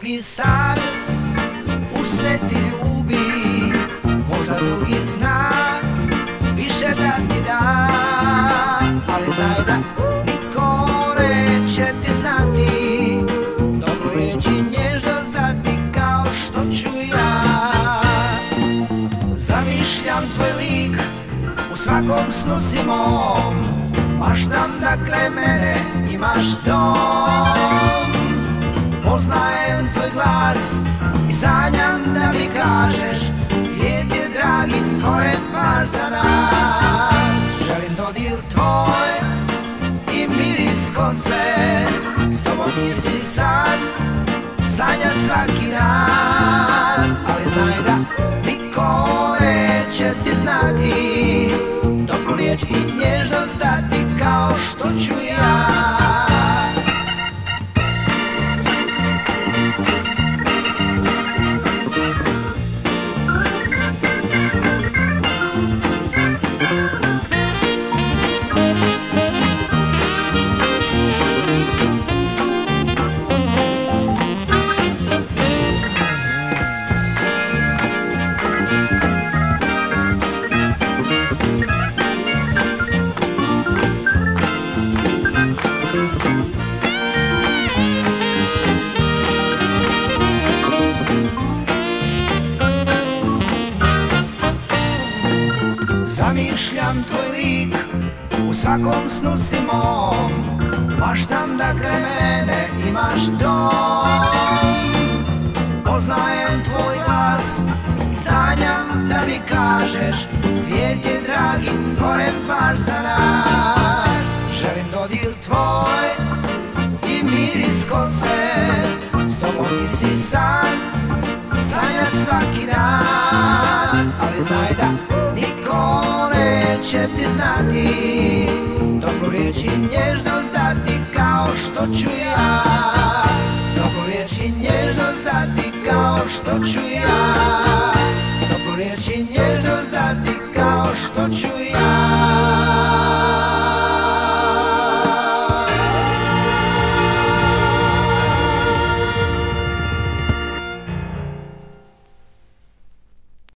drugi sad u sve ti ljubi, možda drugi zna više da ti da, ali znaj da niko neće ti znati, dobro reći nježnost dati kao što ću ja. Zamišljam tvoj lik u svakom snu si mom, maštam da kraj mene imaš dom. Poznajem tvoj glas i sanjam da mi kažeš svijet je dragi stvoren pa za nas. Želim dodir tvoj i miris kose, s tobom isti san, sanjat svaki dan, ali znaj da niko neće ti znati, toplu riječ i nježnost dati kao što ću ja. Zamišljam tvoj lik u svakom snu si mom, maštam da kraj mene imaš dom. Poznajem tvoj glas i sanjam da mi kažeš svijet je dragi stvoren baš za nas. Želim dodir tvoj i miris kose, s tobom isti san, sanjat svaki dan, ali znaj da niko neće ti znati, dobru riječ i nježnost dati kao što ću ja. Dobru riječ i nježnost dati kao što ću ja. Dobru riječ i nježnost dati kao što ću ja.